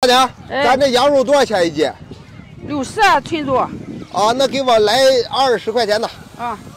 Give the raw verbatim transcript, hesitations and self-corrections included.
大娘， 哎咱这羊肉多少钱一斤？ 六十啊，群主。 啊，那给我来二十块钱的。 啊。